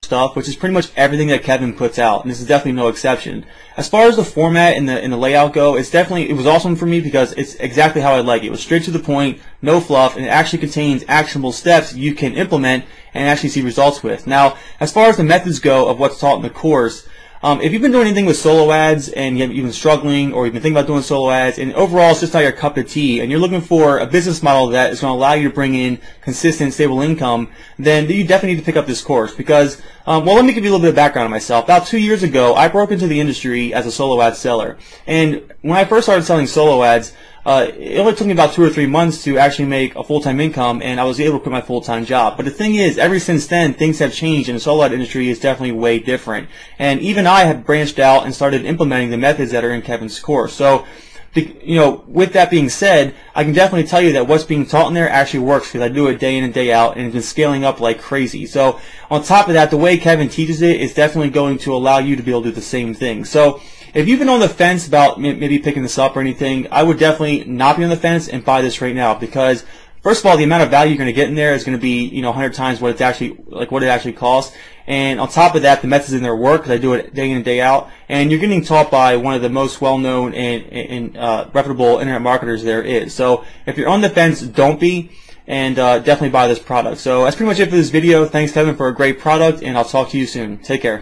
stuff, which is pretty much everything that Kevin puts out, and this is definitely no exception. As far as the format and the layout go, it was awesome for me because it's exactly how I like it. It was straight to the point, no fluff, and it actually contains actionable steps you can implement and actually see results with. Now, as far as the methods go of what's taught in the course, if you've been doing anything with solo ads and you've been struggling, or you've been thinking about doing solo ads, and overall it's just not your cup of tea, and you're looking for a business model that is going to allow you to bring in consistent, stable income, then you definitely need to pick up this course. Because, well, let me give you a little bit of background on myself. About 2 years ago, I broke into the industry as a solo ad seller. And when I first started selling solo ads, it only took me about 2 or 3 months to actually make a full-time income, and I was able to quit my full-time job. But the thing is, ever since then, things have changed, and the solo ad industry is definitely way different. And even I have branched out and started implementing the methods that are in Kevin's course. So, with that being said, I can definitely tell you that what's being taught in there actually works, because I do it day in and day out, and it's been scaling up like crazy. So, on top of that, the way Kevin teaches it is definitely going to allow you to be able to do the same thing. So, if you've been on the fence about maybe picking this up or anything, I would definitely not be on the fence and buy this right now, because first of all, the amount of value you're going to get in there is going to be 100 times what it actually costs. And on top of that, the methods in there work, because I do it day in and day out, and you're getting taught by one of the most well-known and reputable internet marketers there is. So if you're on the fence, don't be, and definitely buy this product. So that's pretty much it for this video. Thanks, Kevin, for a great product, and I'll talk to you soon. Take care.